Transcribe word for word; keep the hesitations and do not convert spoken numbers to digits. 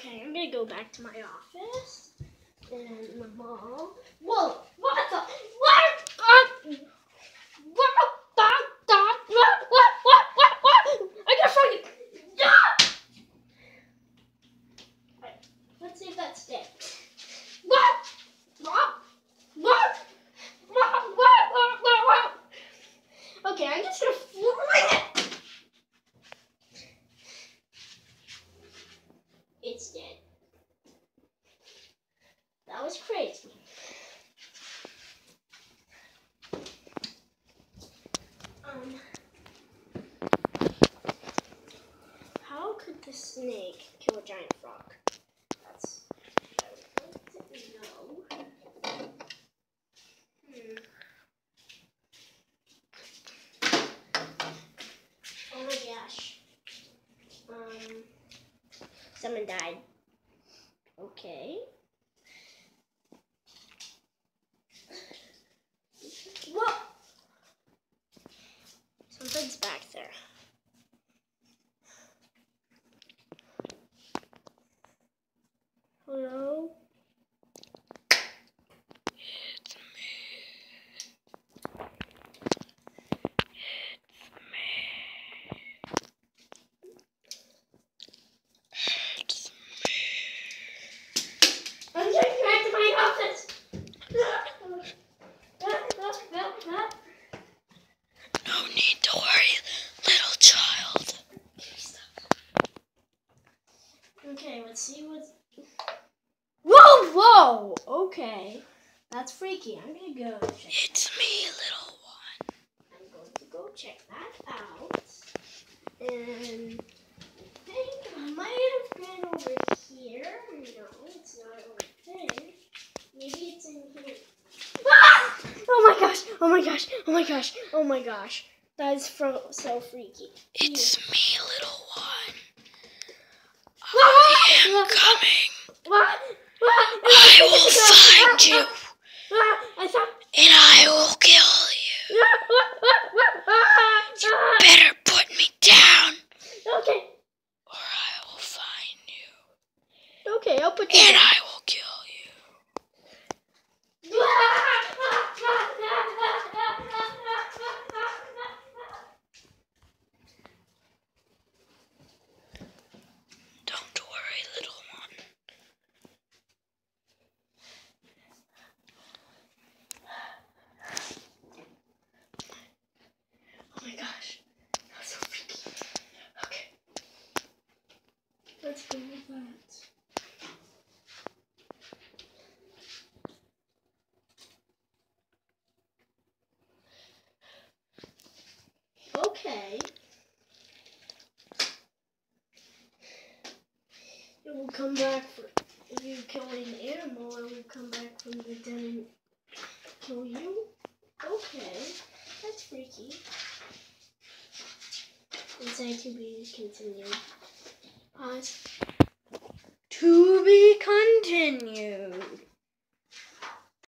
Okay, I'm gonna go back to my office and my mom. Whoa! What the? What? Uh, what? What? What? What? What? What? What? I gotta show you. Yeah! Right, let's see if that's dead. What? What? What? What? What? What? What? What? Okay, I'm just gonna fling it. It's dead. That was crazy. Um, how could the snake kill a giant frog? That's what I would like to know. Hmm. Oh my gosh. Um, someone died. Okay. Whoa! Something's back there. Hello? It's me. It's me. I'm getting back to my office! No need to worry, little child. Okay, let's see what's... Whoa, whoa! Okay. That's freaky. I'm gonna go check It's me, little one. I'm going to go check that out. And I think I might have been over here. No, it's not over there. Maybe it's in here. Ah! Oh my gosh! Oh my gosh! Oh my gosh! Oh my gosh! That is fro- so freaky. It's me, little one. Ah! I am coming. What? What? I will find you, Ah! I thought. and I will kill you. You better put me down, Okay. or I will find you, Okay, I'll put you and down. I will kill you. Don't worry, little one. Oh my gosh, that's so freaky. Okay, let's go with that. Okay. It will come back for if you kill an animal. It will come back from the dead and kill you. Okay, that's freaky. Inside to be continued. Pause. To be continued.